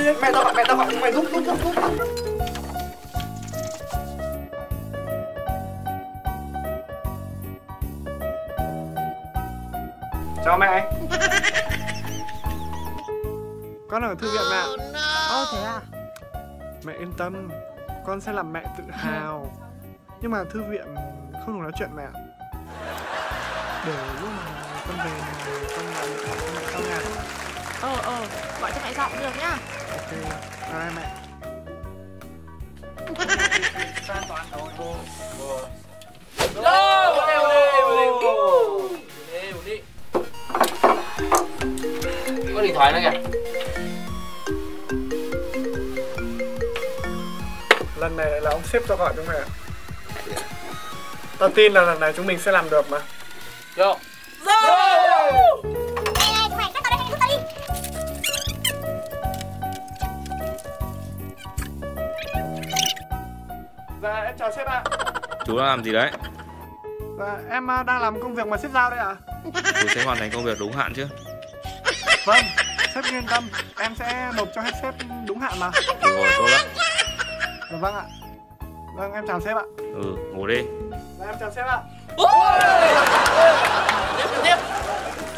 mẹ tao gọi mày giúp. Chào mẹ. Con ở thư viện mẹ ạ. Thế à? Mẹ yên tâm, con sẽ làm mẹ tự hào. Nhưng mà thư viện không được nói chuyện mẹ ạ. Để lúc mà con về con gọi điện thoại cho mẹ sau nha. Gọi cho mẹ giọng được nhá. Ok, bye mẹ. Có điện thoại nữa kìa. Lần này là ông sếp cho gọi chúng mày ạ. Tao tin là lần này chúng mình sẽ làm được mà. Vô. Dạ em chào sếp ạ. Chú đang làm gì đấy? Dạ em đang làm công việc mà sếp giao đây ạ. Chú sẽ hoàn thành công việc đúng hạn chứ? Vâng, sếp yên tâm, em sẽ nộp cho hết sếp đúng hạn mà. Được rồi, tốt lắm. Dạ vâng ạ. Vâng em chào sếp ạ. Ngủ đi. Dạ em chào sếp ạ. Tiếp.